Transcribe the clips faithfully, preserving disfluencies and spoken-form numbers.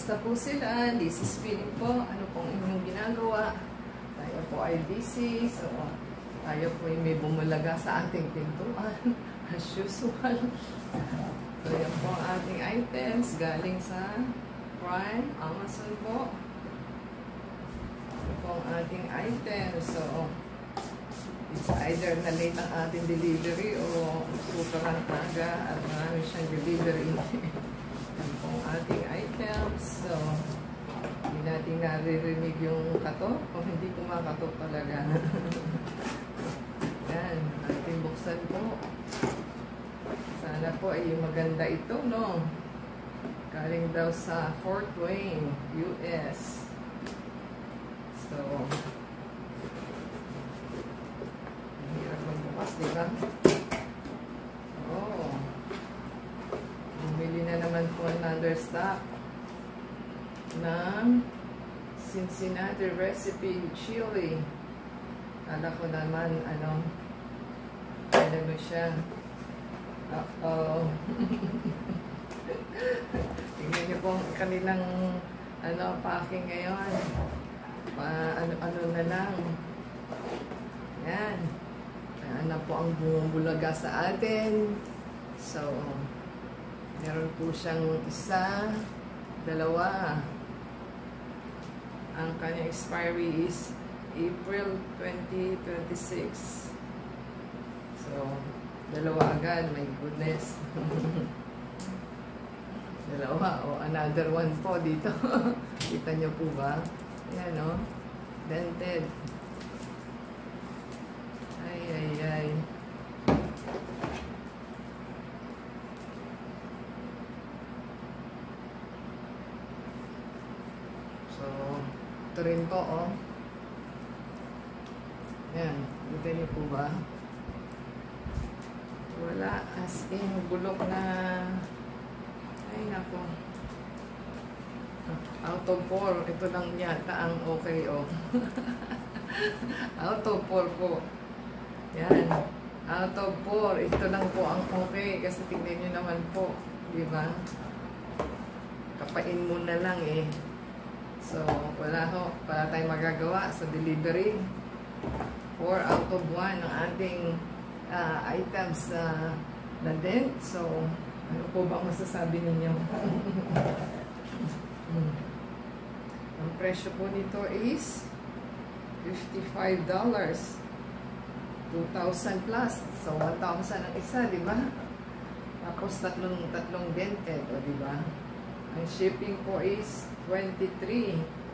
Kamusta po sila? This is Feeling po. Ano pong inyong ginagawa? Tayo po ay busy. So, tayo po ay may bumulaga sa ating pintuan. As usual. So, yan po ang ating items. Galing sa Prime, Amazon po. Yan po ang ating items. So, it's either na late ang ating delivery o super ang taga at marami siyang delivery. Yan po ang ating items. So, hindi natin naririnig yung katok o hindi kumakatok talaga. Yan, ating buksan po. Sana po ay maganda ito, no? Galing daw sa Fort Wayne, U S. So, hirap magbukas, di ba? Oh. Bumili na naman po another stock ng Cincinnati Recipe Chili. Kala ko naman, ano, ano mo siya? Uh-oh. Tingnan niyo po ang kanilang ano, packing ngayon. Pa, ano-ano na lang. Yan. Ano po ang bumubulaga sa atin. So, meron po siyang isa, dalawa. Ang kanyang expiry is April twenty twenty-six. So, dalawa agad. My goodness. Dalawa. O, another one po dito. Kita nyo po ba? Ayan, o. Dented. Ay, ay, ay. So, ito rin po, o. Ayan. Kita nyo po ba? Wala. As in, bulok na... Ay, nako. Out of four. Ito lang yata ang okay, oh. Out of four po. Yan. Out of four. Ito lang po ang okay. Kasi tingnan nyo naman po. Diba? Kapain mo na lang, eh. So, wala ho. Wala tayong magagawa sa delivery. four out of one ang ating uh, items uh, na dent. So, ano po ba masasabi ninyo? hmm. Ang presyo po nito is fifty-five dollars. two thousand plus. So, one thousand ang isa, di ba? Tapos, tatlong, tatlong dented, o di ba? Ang shipping po is twenty-three.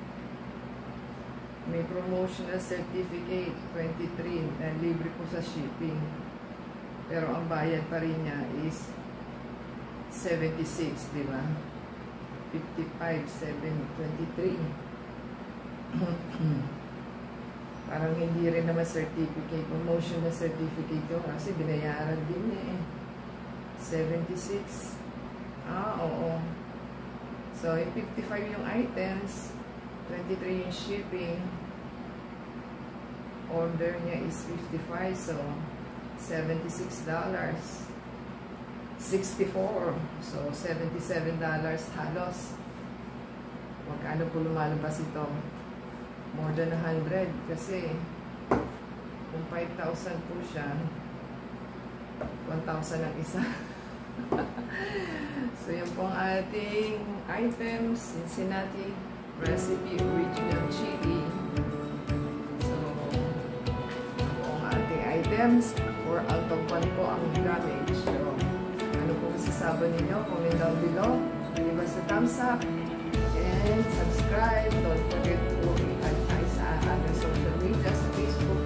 May promotional certificate, twenty-three. Na libre po sa shipping. Pero ang bayad pa rin niya is seventy-six, di ba? fifty-five, seven, twenty-three. Parang hindi rin naman certificate, promotional certificate yun kasi binayaran din eh. seventy-six. Ah, oo. So, fifty-five yung items, twenty-three yung shipping. Order niya is fifty-five, so seventy-six dollars. sixty-four. So, seventy-seven dollars halos. Magkano po lumalabas ito? More than one hundred. Kasi, kung five thousand po siya, one thousand ang isa. So, yan po ang ating items. Cincinnati Recipe Original Chili. So, yan po ang ating items. four out of one po ang damage. So, ano po masasabi ninyo? Comment down below. Give us a thumbs up. And subscribe. Don't forget to i-like sa ating social media sa Facebook,